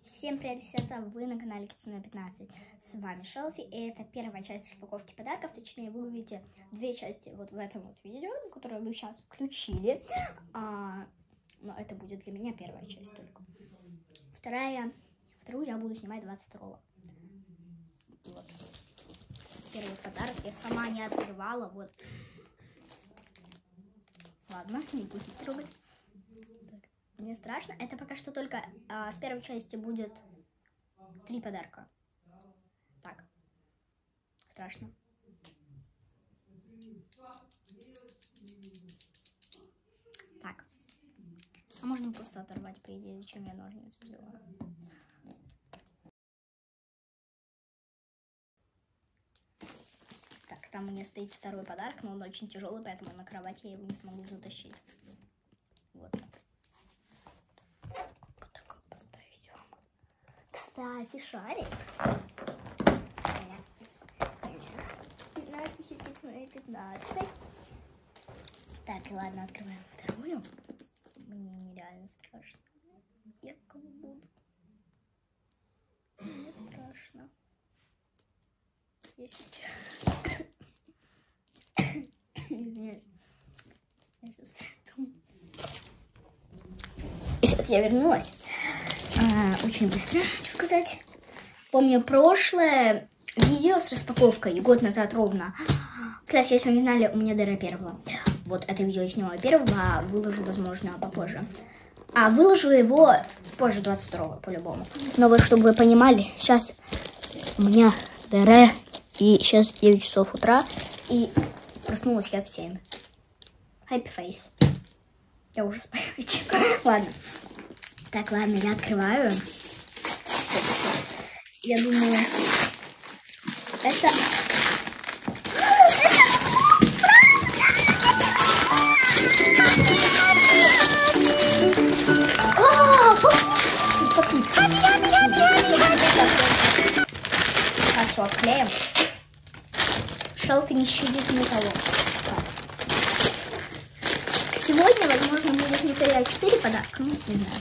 Всем привет, ребята! Вы на канале Кицуне 15. С вами Шелфи, и это первая часть распаковки подарков. Точнее, вы увидите две части вот в этом вот видео, которое вы сейчас включили. Но это будет для меня первая часть только. Вторую я буду снимать 22-го. Вот. Первый подарок я сама не открывала. Вот. Ладно, не будете трогать. Мне страшно. Это пока что только в первой части будет 3 подарка. Так. Страшно. Так. А можно просто оторвать, по идее, зачем я ножницы взяла. Так, там у меня стоит второй подарок, но он очень тяжелый, поэтому на кровати я его не смогу затащить. Вот. Кстати, шарик. 15. Так, ладно, открываем вторую. Мне нереально страшно. Я как буду. Мне страшно. Я сейчас... Извиняюсь. Я сейчас приду. Вот я вернулась. Очень быстро, хочу сказать. Помню прошлое видео с распаковкой, год назад ровно. Кстати, если вы не знали, у меня ДР первого. Вот это видео я снимала первого, а выложу, возможно, попозже. А выложу его позже 22-го, по-любому. Но вот, чтобы вы понимали, сейчас у меня ДР, и сейчас 9 часов утра, и проснулась я в 7. Happy face. Я уже спать. Ладно. Так, ладно, я открываю. Я думаю, это... Хорошо, отклеим. Шелфи не щадит никого. Сегодня, возможно, будет не 3, а 4 подарка. Ну, не знаю.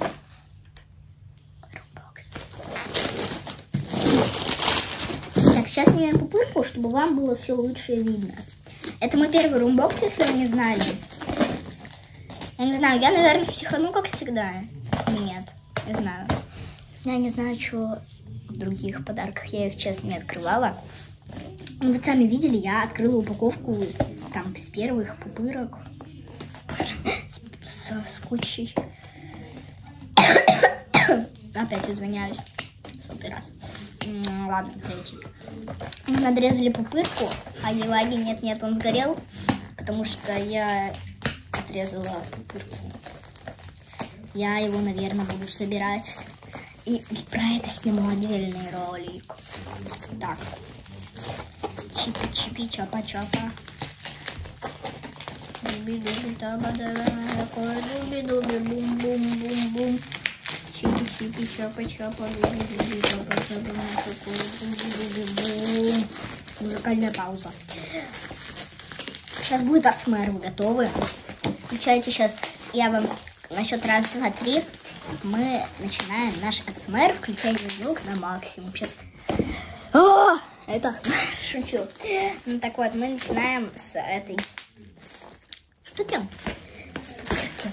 Так, сейчас снимем пупырку, чтобы вам было все лучше видно. Это мой первый румбокс, если вы не знали. Я не знаю, я, наверное, психану, как всегда. Нет, не знаю. Я не знаю, что в других подарках. Я их, честно, не открывала. Вы сами видели, я открыла упаковку там с первых пупырок. С кучей. Опять извиняюсь. 100 раз. Ладно, третий. Мы надрезали пупырку, а Елаги нет, он сгорел, потому что я отрезала пупырку. Я его, наверное, буду собирать. И про это сниму отдельный ролик. Так. Чипи-чипи, чапа-чапа. Дуби-дуби, таба-даба, дуби-дуби, бум-бум-бум-бум. Чипи-чипи, чапа-чапа, дуби-дуби, таба-даба, дуби-дуби, бум. Музыкальная пауза. Сейчас будет АСМР, вы готовы? Включайте сейчас, я вам на счет 1, 2, 3. Мы начинаем наш АСМР. Включайте звук на максимум. Сейчас. О, это шучу. Ну так вот, мы начинаем с этой штуки. С пупырки.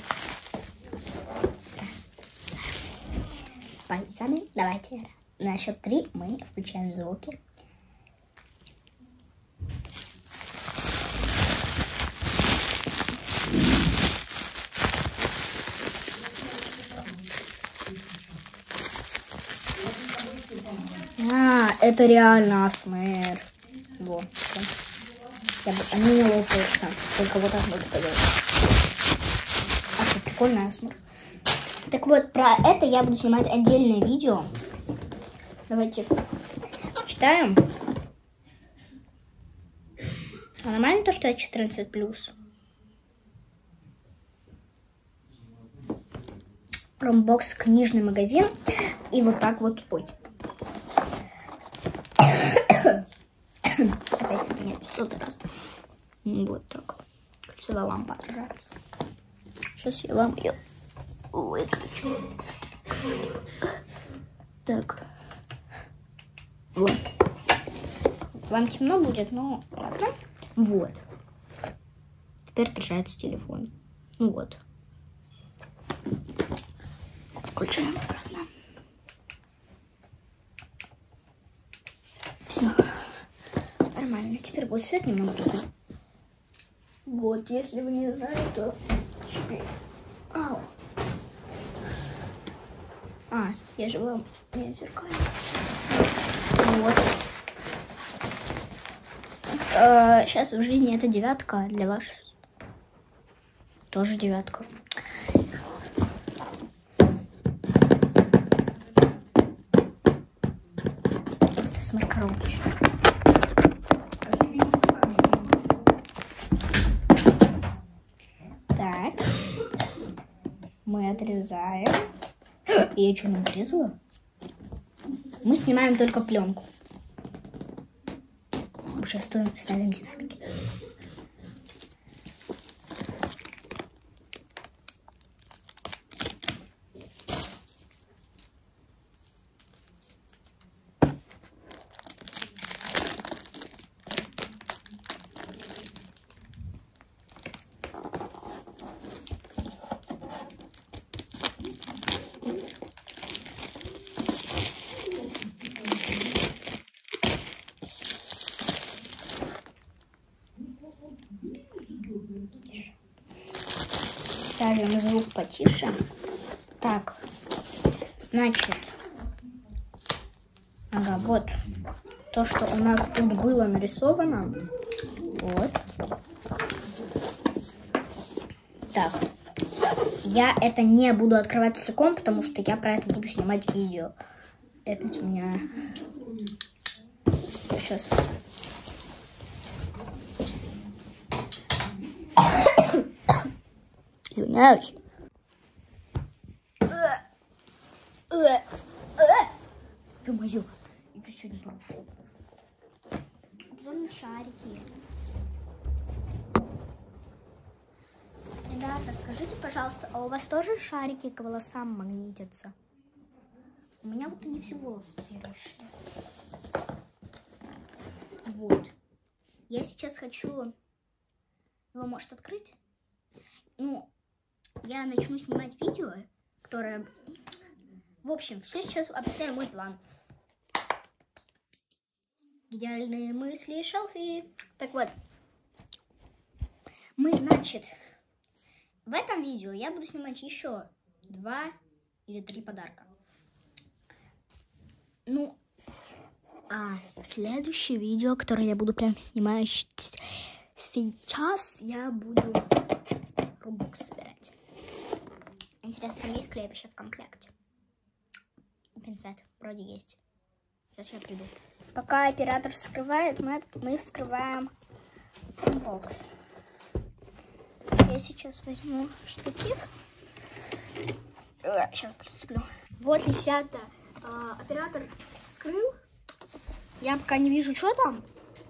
Пальцами. Давайте на счет 3 мы включаем звуки. Это реально АСМР. Вот. Они не лопаются. Только вот так вот это делать. Это прикольный АСМР. Так вот, про это я буду снимать отдельное видео. Давайте читаем. А нормально то, что я 14+. Румбокс, книжный магазин. И вот так вот. Ой. Опять нет, 100 раз. Вот так. Кольцевая лампа отражается. Сейчас я вам ее выключу. Так. Вот. Вам темно будет, но ладно. Вот. Теперь отряжается телефон. Ну вот. Включаем обратно. Все. Нормально. Теперь будет свет немного другой. Вот, если вы не знали, то... Ау. Я же вам не зеркально. Вот. Сейчас в жизни это 9, а для вас тоже 9. Это сморкоробочка. Так. Мы отрезаем. Я что, не отрезала? Мы снимаем только пленку. Сейчас ставим динамики. Ставим звук потише. Так, значит, ага, вот то, что у нас тут было нарисовано. Вот. Так, я это не буду открывать целиком, потому что я про это буду снимать видео. И опять у меня сейчас. Извиняюсь. Ё-моё, я чуть сегодня порву. Обзор на шарики. Ребята, скажите, пожалуйста, а у вас тоже шарики к волосам магнитятся? У меня вот они все волосы взъерошили. Вот. Я сейчас хочу... Его может открыть? Ну, я начну снимать видео, которое... В общем, все сейчас объясняю мой план. Идеальные мысли, шелфи. Так вот. Мы, значит, в этом видео я буду снимать еще 2 или 3 подарка. Ну, а следующее видео, которое я буду прям снимать сейчас, я буду Robux собирать. Интересно, там есть клей вообще в комплекте? Пинцет вроде есть. Сейчас я приду. Пока оператор вскрывает, мы вскрываем бокс. Я сейчас возьму штатив. Сейчас приступлю. Вот лисята. Оператор вскрыл. Я пока не вижу, что там.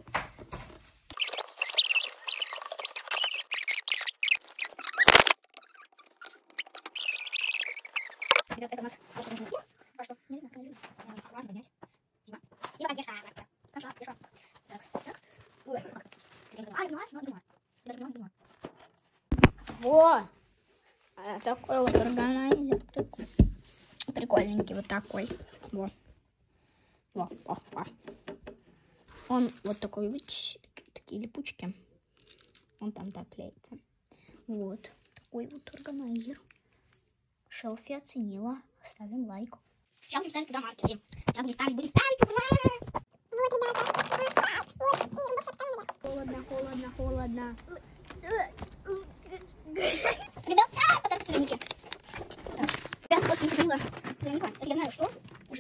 Ребят, это у нас просто нужно съесть. А что? Не видно, не видно. Ладно, поднять. Дима. Дима, где шар? Хорошо, хорошо. Так, так. Ой, как? А, поняла? Ну, поняла. Ребята, поняла. Во! Такой вот органайзер. Прикольненький вот такой. Во. Во, во, во. Он вот такой, видите, такие липучки. Он там так клеится. Вот. Такой вот органайзер. Шелфи оценила. Ставим лайк. Сейчас будем ставить туда маркеры. Сейчас будем ставить. Вот, ребята. Холодно, холодно. Ребят, подарок Веронике. Ребят, вот не купила. Вероника, это я знаю, что уже.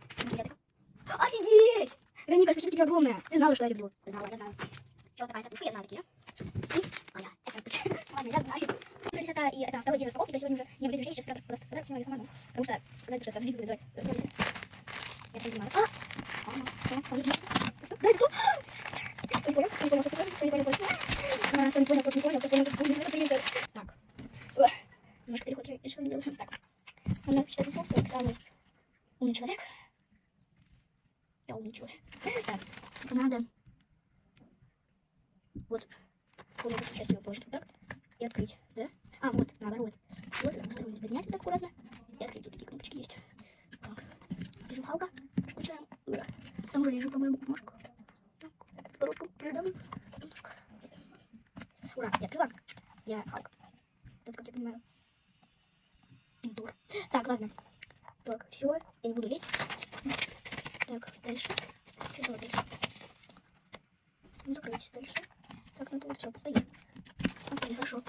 Офигеть! Вероника, спасибо тебе огромное. Ты знала, что я люблю. Ты знала, я знаю. Что такая туфли, я знаю такие, да? А я, это ладно, я знаю. Это и это второй день распаковки, то сегодня уже не будет рождения, сейчас оператор продаст подарок, снимаю ее сама, потому что сказать, что это сосед будет, давай. Я понимаю. Дай, кто? Не понял, что сказать, Так. Немножко переход я решила делать. Так. Он, считает, самый умный человек. Вот. Помню, что сейчас ее положить вот так и открыть, да? А, вот, наоборот. Вот, это вторую поднять вот так аккуратно и открыть. Тут такие кнопочки есть. Так, прижималка, включаем. Там уже лежит, по-моему, бумажка. Так, подбородком придавим немножко. Ура, я открыла. Я Халк. Это, как я понимаю, Тур. Так, ладно. Так, все, я не буду лезть. Так, дальше. Что делать дальше? Закрыть дальше. Так, ну это вот все, постоит. Окей, хорошо.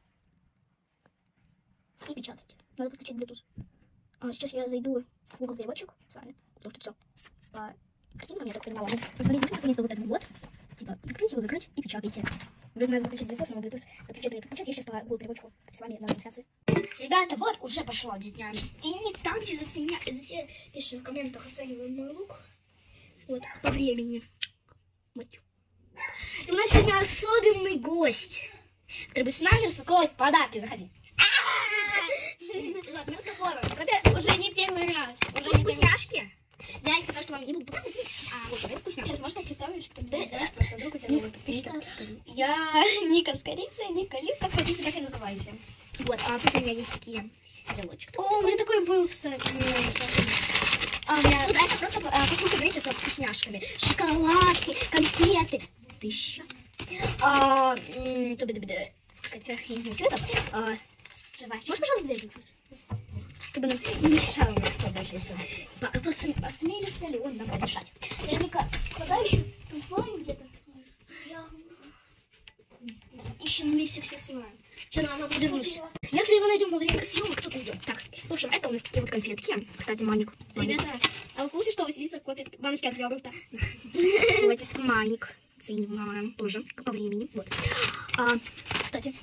И печатайте. Надо подключить Bluetooth. Сейчас я зайду в Google переводчик с вами, потому что все по картинкам, я так понимала. Посмотрите, наконец-то вот этот вот. Типа, открыть его, закрыть и печатайте. Вроде надо выключить Bluetooth, но Bluetooth выключать или подключать. Я сейчас по Google переводчику с вами на трансляции. Ребята, вот уже пошло день рождения. Там, где пишите в комментах, оцениваем мой лук. Вот, по времени. И у нас сегодня особенный гость, который будет с нами распаковывать подарки. Заходи. Ладно, мы с уже не первый раз. Уже вкусняшки. Я их пока что вам не буду показывать. Вот, это вкусняшки. Сейчас можно представить, что это просто вдруг у тебя Ника. Я Ника с корицей, Ника Лип, как хотите, так и называйте. Вот, тут у меня есть такие брелочки. О, у меня такой был, кстати. Это просто посылка, знаете, с вкусняшками. Шоколадки, конфеты. 1000. Кстати, я не знаю, что это. Можешь, пожалуйста, дверь закрыть? Чтобы нам не мешало никто, даже если осмелится ли он нам помешать. Наверняка, куда еще? Там слайм где-то? Ищем вместе все слайм. Сейчас вернусь. Если его найдем во время съемок, кто-то идет. Так, в общем, это у нас такие вот конфетки. Кстати, Маник. Ребята, а вы в курсе, что Василиса копит баночки от йогурта? Маник. Ценим тоже по времени. Вот. Кстати.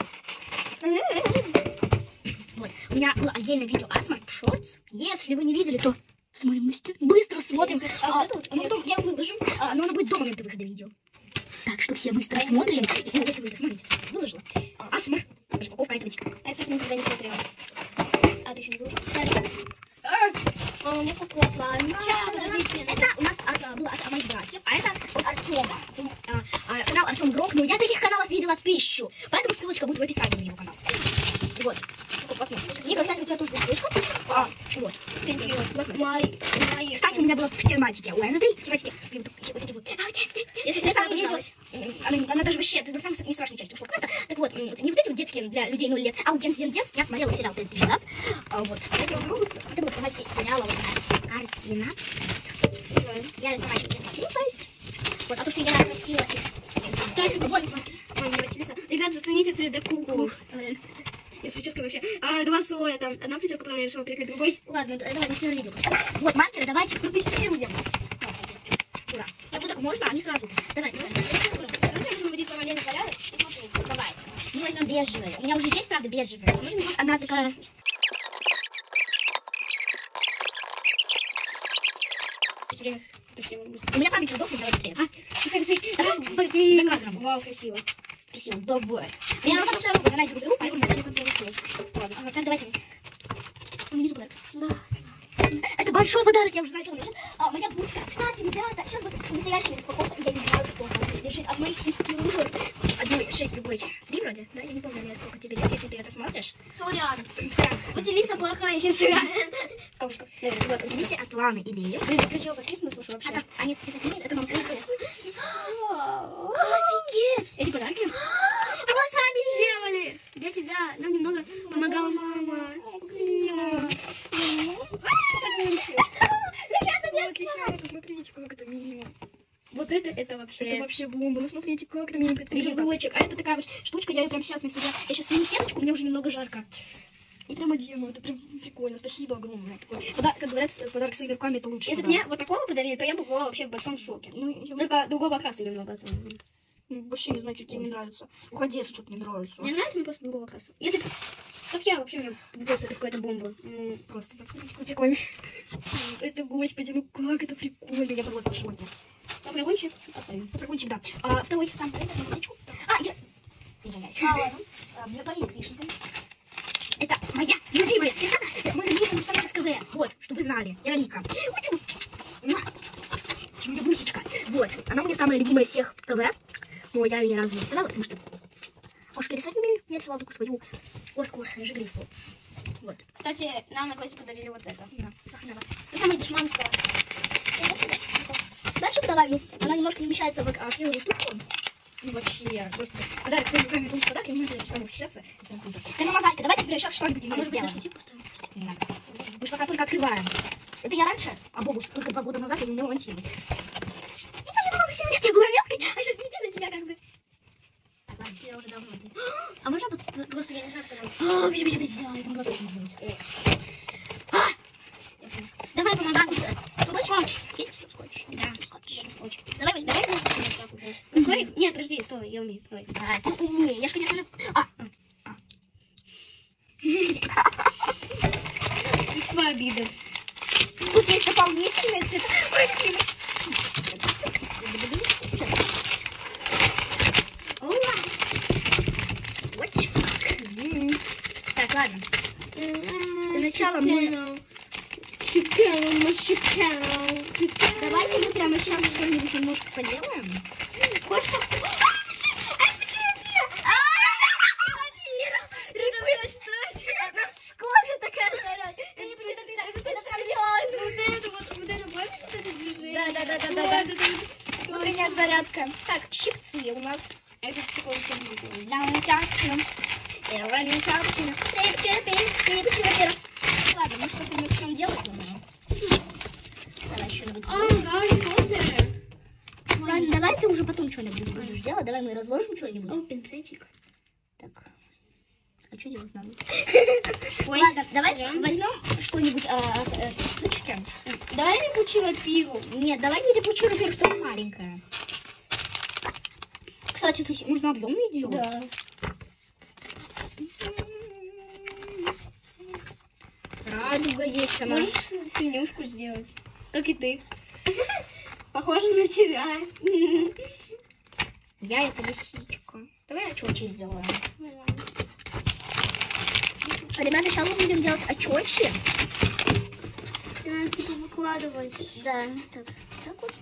Вот. У меня было отдельное видео Асмар в шортс. Если вы не видели, то смотрим быстро смотрим. Потом я выложу, но оно будет до момента выхода видео. Так что все быстро смотрим. И, если вы это смотрите, выложила. Асмар. Распаковка этого тика. Я, кстати, никогда не смотрела. Ты еще не выложила? Мне купила слайм. Это у нас было от моих братьев, а это от Артема. Канал Артем Грок. Но я таких каналов видела 1000. Поэтому ссылочка будет в описании на его канал. Вот. Ника, кстати, у тебя тоже будет ссылочка. Вот. Кстати, у меня была в тематике Wednesday. В тематике вот эти вот. Если ты сам виделась, она даже вообще, это на самой не страшной части ушла квеста. Так вот, не вот эти вот детские для людей 0 лет, а вот Дент. Я смотрела сериал 5000 раз. Вот. Это вот тематики сериала, вот такая картина. Я сама еще красила, то есть. Вот, а то, что я красила. Кстати, вот, Василиса. Ребят, зацените 3D-куклу. Из прически вообще. 2 слоя там. Одна прическа, потом я решила перекрыть другой. Ладно, давай, начнем видео. Вот, маркеры, давайте протестируем. Ура. Так что так можно, а не сразу. Давай. Давайте нужно вводить параллельный порядок. И смотрите, давайте. Мы возьмем бежевые. У меня уже есть, правда, бежевые. Она такая... У меня память сдохнет, давай быстрее. За кадром. Вау, красиво. Красиво, давай. Я потом все равно органайзеру беру, поэтому за телефон ладно, так давайте. Внизу подарок. Да. Это большой подарок, я уже знаю, что он лежит. Моя блузка. Кстати, ребята, сейчас будет настоящая распаковка, я не знаю, что там лежит от моей сестры. Одной 6 любой. 3 вроде, да? Я не помню, сколько тебе лет, если ты это смотришь. Сорян. Василиса плохая сестра. В кавычках. Вот, Василиса от Ланы Илеев. Блин, красиво подписано, слушай, вообще. Они писать это нам приехали. Офигеть! Эти подарки? Мы сами сделали! Для тебя. Нам немного помогала мама. Ребята, смотрите, как это мило. Вот это вообще... Это вообще бомба. Ну смотрите, как это миленько. Резиночек. А это такая вот штучка, я ее прям сейчас на себя... Я сейчас сниму сеточку, мне уже немного жарко. И прям одену, это прям прикольно. Спасибо огромное. Как говорят, подарок своими руками это лучше. Если бы мне вот такого подарили, то я бы была вообще в большом шоке. Ну, только другого окраса немного. Вообще не знаю, что тебе не нравится. Уходи, если что-то не нравится. Мне нравится, но просто другого окраса. Если как я вообще, мне просто это какая-то бомба. Просто посмотрите, как прикольно. Это, господи, ну как это прикольно. Я просто в шоке. Попрыгунчик оставим. Попрыгунчик, да. Второй, там, это, я... Извиняюсь. Ладно. Блюпарик с вишенкой. Это моя любимая персона. Это мой любимый персонаж из КВ. Вот, чтобы вы знали. Вероника. Моя бусечка. Вот. Она у меня самая любимая из всех КВ. Но я ее ни разу не рисовала, потому что уж рисовать не умею. Я рисовала только свою оскую жигрифку. Вот. Кстати, нам на классе подарили вот это. Да, сахарная вата. Это самая дешманская. Дальше давай, ну, она немножко не вмещается в акриловую штучку. Ну, вообще, господи. Подарок своими руками, тому подарок, я не могу перестать восхищаться. Это прям круто. Прямо мозаика, давайте сейчас что-нибудь в ней сделаем. Не надо. Мы же пока только открываем. Это я раньше, а Бобус только 2 года назад я не умела монтировать. Ну, не было бы 7 лет, я была мелкой, а сейчас видите на тебя как бы. Так, ладно, тебя уже давно. А можно просто, я не знаю, сказать. Я там глаза не сделать. Давай, помогай уже. Скотч. Есть тут скотч? Да, скотч. Давай, стой. Нет, подожди, стой, я умею. Давай. Ты умеешь, я ж, конечно же... Чувство обиды. Тут есть дополнительные цвета. Ой, блин. Так, ладно. Для начала мы... Давайте мы прямо сейчас что-нибудь немножко поделаем. Хочешь? В школе такая заря. Я не буду набирать. Это вот это помнишь, вот это движение? Да. Утренняя зарядка. Так, щипцы у нас. Это такой ладно, мы что-то начнем делать, думаю. Давай что-нибудь сделаем. Ладно, давай ты уже потом что-нибудь будешь делать. Давай мы разложим что-нибудь. О, пинцетик. Так. А что делать надо? Ой, ладно, давай возьмем что-нибудь штучки. Давай липучий рапиру. Нет, давай не липучий рапиру, что-то маленькое. Кстати, тут можно объемные делать. Да. Радуга есть она. Можешь свинюшку сделать, как и ты. Похоже на тебя. Я это лисичка. Давай очечи сделаем. Ребята, сейчас мы будем делать очечи. Надо типа выкладывать. Да, так вот.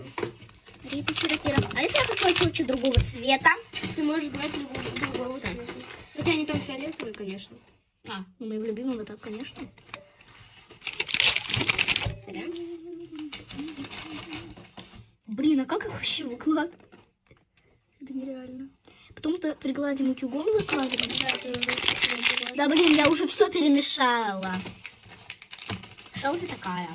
А если я хочу очечи другого цвета? Ты можешь брать другого цвета. Хотя они там фиолетовые, конечно. Ну моего любимого, так, конечно. Сорян. Блин, а как их вообще выкладывать? Это нереально. Потом-то пригладим утюгом, закладываем. Да, блин, я уже все перемешала. Шелфи такая.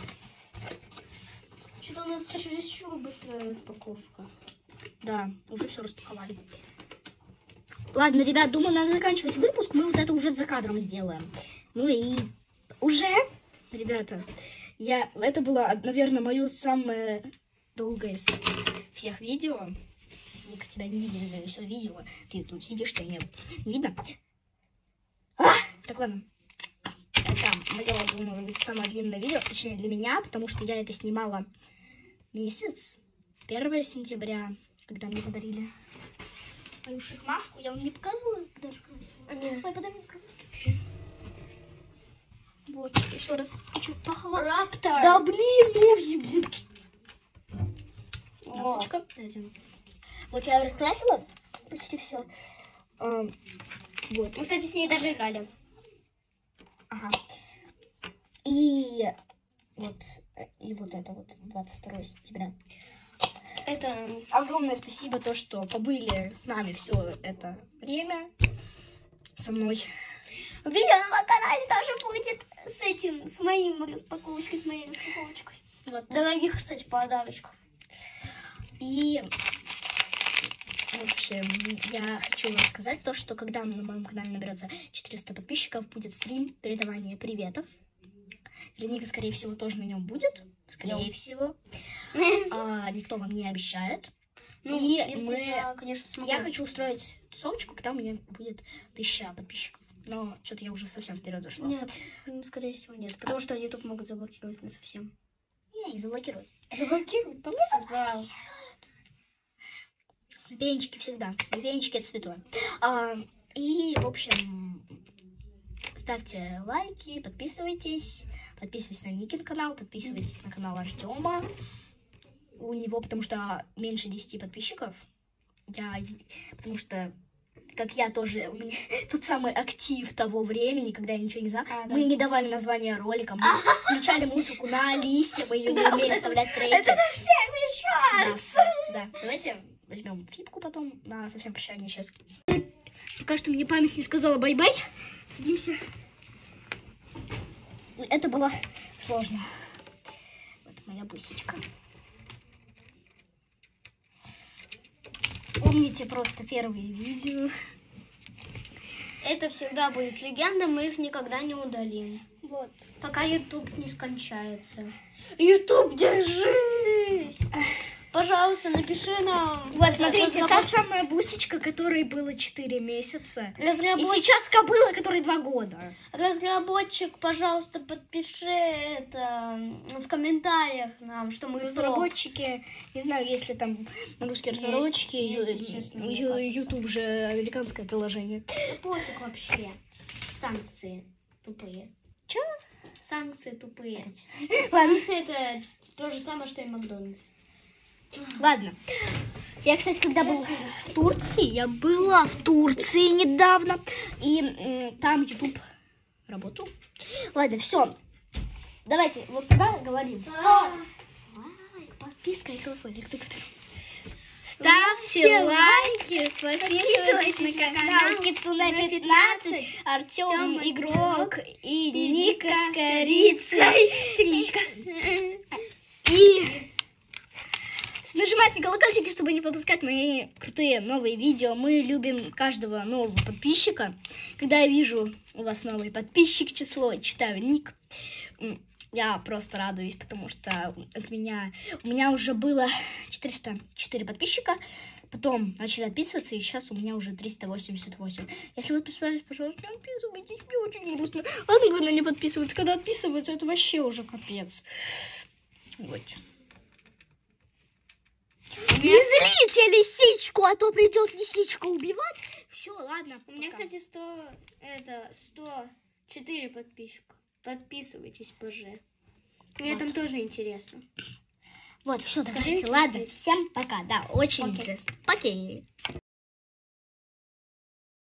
Что-то у нас еще быстрая распаковка. Да, уже все распаковали. Ладно, ребят, думаю, надо заканчивать выпуск. Мы вот это уже за кадром сделаем. Ну и уже, ребята, это было, наверное, мое самое долгое из всех видео. Ника, тебя не видели, я все видела. Ты тут сидишь, тебя не видно. Так, ладно. Это мое, думаю, самое длинное видео, точнее для меня, потому что я это снимала месяц, 1 сентября, когда мне подарили мою шик-маску. Я вам не показывала, когда рассказывала? Нет. Ой, подай мне. Вот, еще раз хочу похвалить. Раптор. Да блин, масочка. Вот я раскрасила почти все. Вот. Мы, кстати, с ней даже играли. Ага. И вот это вот 22 сентября. Это огромное спасибо, то, что побыли с нами все это время. Со мной. Видео на канале тоже будет с этим, с моей распаковочкой, Вот. Дорогих, кстати, подарочков. И в общем, я хочу вам сказать то, что когда на моем канале наберется 400 подписчиков, будет стрим передавания приветов. Вероника, скорее всего, тоже на нем будет. Скорее всего. Никто вам не обещает. Ну, и я, конечно, смогу. Я хочу устроить тусовочку, когда у меня будет 1000 подписчиков. Но что-то я уже совсем вперед зашла. Нет, скорее всего, нет. Потому что YouTube могут заблокировать на совсем. Не, их заблокируют. Заблокируют? По мне сказал. Венчики всегда. Венчики это святое. И, в общем, ставьте лайки, подписывайтесь. Подписывайтесь на Никин канал, подписывайтесь на канал Артема. У него, потому что меньше 10 подписчиков. потому что, как я тоже, у меня тот самый актив того времени, когда я ничего не знала. Мы не давали название роликам, мы включали музыку на Алисе, мы ее не умели вставлять треки. Это наш первый шанс. Да, давайте возьмем фипку потом на совсем прощание сейчас. Пока что мне память не сказала бай-бай. Садимся. Это было сложно. Вот моя бусечка. Помните просто первые видео. Это всегда будет легенда, мы их никогда не удалим. Вот. Пока YouTube не скончается. YouTube, держись! Пожалуйста, напиши нам. Вот, смотрите, та самая бусечка, которой было 4 месяца. И Разработчик, сейчас кобыла, которой 2 года. разработчик, пожалуйста, подпиши это в комментариях нам, что мы Разработчики, не знаю, если там русские разработчики, есть, честно, мне кажется. YouTube же американское приложение. Пофиг вообще. Санкции тупые. Чё? Санкции тупые. Ладно. Санкции это то же самое, что и Макдональдс. Ладно. Я, кстати, когда была в Турции, я была в Турции недавно, и там YouTube работал. Ладно, все. Давайте вот сюда говорим. Лайк, подписка и колокольчик. Ставьте лайки, подписывайтесь на канал Кицуне 15, Артем Игрок и Ника с корицей. Черничка. И нажимать на колокольчики, чтобы не пропускать мои крутые новые видео. Мы любим каждого нового подписчика. Когда я вижу у вас новый подписчик, число, читаю ник, я просто радуюсь, потому что у меня уже было 404 подписчика, потом начали отписываться, и сейчас у меня уже 388. Если вы подписались, пожалуйста, не отписывайтесь, мне очень грустно. Ладно, главное не подписываться, когда отписываются, это вообще уже капец. Вот. Не злите лисичку, а то придет лисичка убивать. Все, ладно. У меня, кстати, 104 подписчика. Подписывайтесь, позже. Мне Вот. там тоже интересно. Вот, все, Скажи, давайте. что Ладно, здесь. всем пока. Да, очень Окей. интересно. Окей.